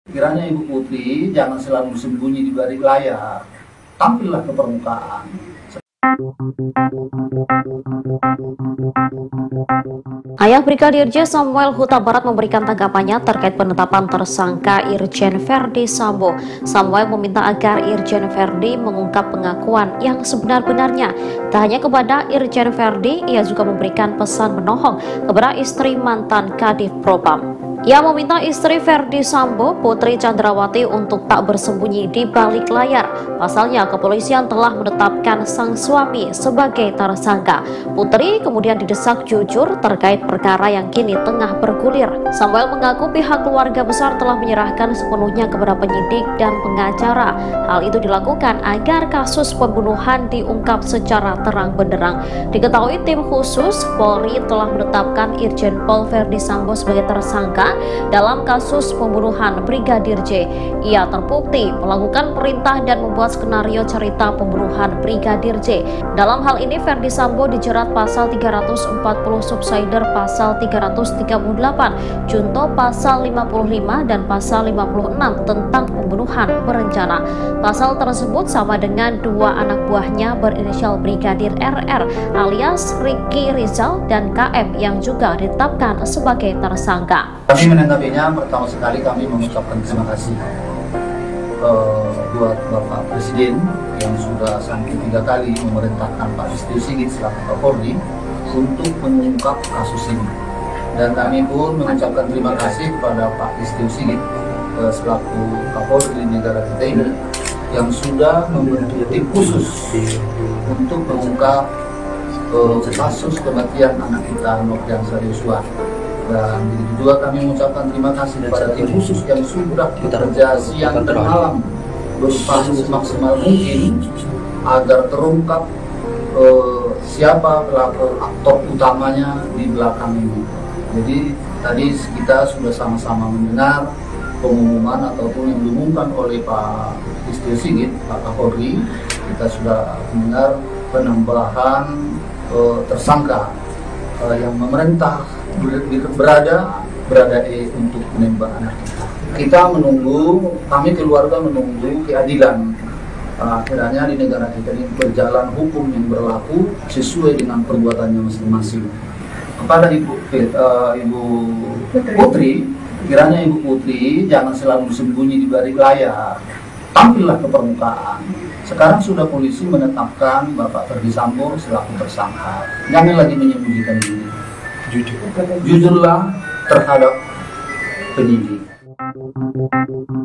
Kiranya Ibu Putri jangan selalu sembunyi di balik layar, tampillah ke permukaan. Ayah Brigadir J Samuel Huta Barat memberikan tanggapannya terkait penetapan tersangka Irjen Verdi Sambo. Samuel meminta agar Irjen Verdi mengungkap pengakuan yang sebenar-benarnya. Tak hanya kepada Irjen Verdi, ia juga memberikan pesan menohong kepada istri mantan Kadif Propam. Ia meminta istri Verdi Sambo, Putri Chandrawati, untuk tak bersembunyi di balik layar. Pasalnya, kepolisian telah menetapkan sang suami sebagai tersangka. Putri kemudian didesak jujur terkait perkara yang kini tengah bergulir. Samuel mengaku pihak keluarga besar telah menyerahkan sepenuhnya kepada penyidik dan pengacara. Hal itu dilakukan agar kasus pembunuhan diungkap secara terang benderang. Diketahui tim khusus Polri telah menetapkan Irjen Pol Verdi Sambo sebagai tersangka dalam kasus pembunuhan Brigadir J. Ia terbukti melakukan perintah dan membuat skenario cerita pembunuhan Brigadir J. Dalam hal ini Verdi Sambo dijerat pasal 340 subsider pasal 338, junto pasal 55 dan pasal 56 tentang pembunuhan berencana. Pasal tersebut sama dengan dua anak buahnya berinisial Brigadir RR alias Ricky Rizal dan KM yang juga ditetapkan sebagai tersangka. Kami menanggapinya, pertama sekali kami mengucapkan terima kasih buat Bapak Presiden yang sudah sampai 3 kali memerintahkan Pak Listio Sigit selaku Kapolri untuk mengungkap kasus ini. Dan kami pun mengucapkan terima kasih kepada Pak Listio Sigit selaku Kapolri negara kita ini yang sudah membentuk tim khusus untuk mengungkap kasus kematian anak kita Nofriansah Yosua. Dan begitu juga kami mengucapkan terima kasih kepada tim khusus yang sudah bekerja siang dan malam berusaha semaksimal mungkin agar terungkap siapa pelaku aktor utamanya di belakang ini. Jadi tadi kita sudah sama-sama mendengar pengumuman ataupun yang diumumkan oleh Pak Listio Sigit, Pak Kapolri. Kita sudah mendengar penambahan tersangka yang memerintah berada untuk menembak anak kita. Kita menunggu, kami keluarga menunggu keadilan. Akhirnya di negara kita ini berjalan hukum yang berlaku sesuai dengan perbuatannya masing-masing. Kepada Ibu Putri, kiranya Ibu Putri jangan selalu sembunyi di balik layar, tampillah ke permukaan. Sekarang sudah polisi menetapkan Bapak Verdi Sambo selaku tersangka. Jangan lagi menyembunyikan diri. Jujurlah terhadap penyidik.